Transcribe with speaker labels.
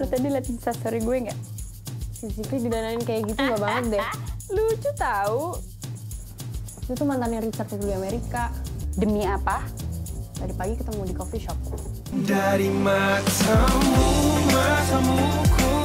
Speaker 1: Lu tadi liat instastory gue nggak?
Speaker 2: Si Zikri didanain kayak gitu gak banget deh.
Speaker 1: Lucu tahu.
Speaker 2: Itu tuh mantannya Richard di Amerika.
Speaker 1: Demi apa?
Speaker 2: Tadi pagi ketemu di coffee shop.
Speaker 3: Dari matamu, matamu ku